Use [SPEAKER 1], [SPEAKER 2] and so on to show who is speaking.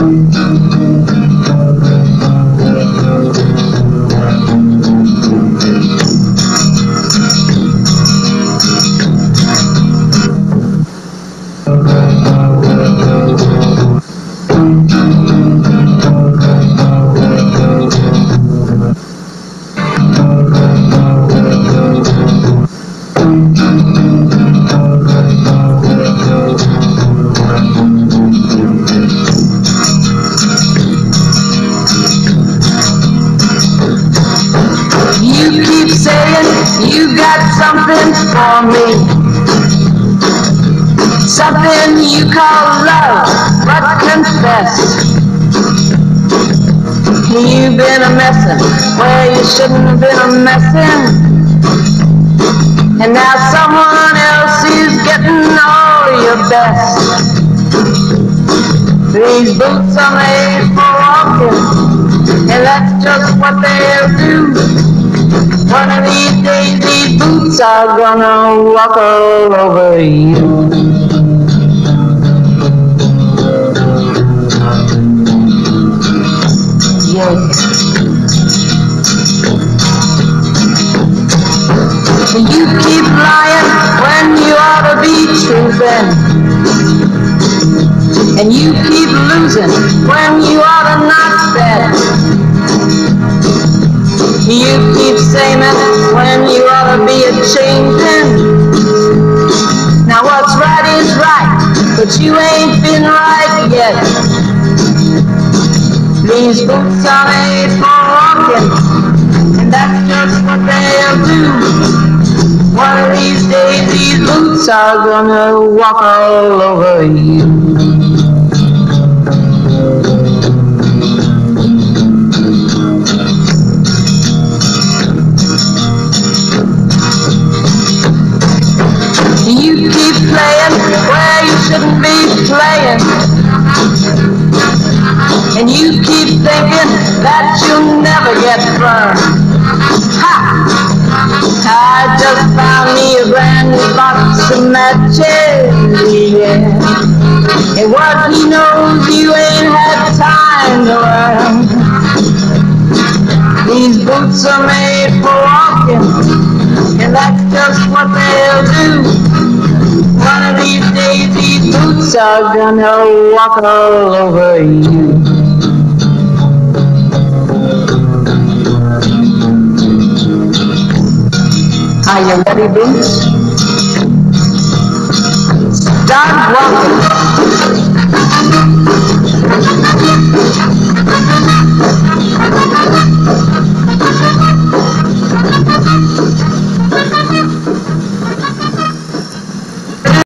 [SPEAKER 1] You keep saying you got something for me, something you call love, but confess you've been a messin' where you shouldn't have been a messin', and now someone else is getting all your best. These boots are made for walking, and that's just what they'll do. One of these days, these boots are gonna walk all over you. Yes. You keep lying when you ought to be truthing, and you keep losing when you ought to not bet. You keep saying when you ought to be a-changing. Now what's right is right, but you ain't been right yet. These boots are made for walking, and that's just what they'll do. One of these days these boots are gonna walk all over you. You keep playing where you shouldn't be playing, and you keep thinking that you'll never get burned. Ha! I just found me a brand new box of matches, yeah. And what he knows you ain't had time to learn. These boots are made for walking, and that's just what they'll do. One of these days these boots are gonna walk all over you. Are you ready, boots? Start walking.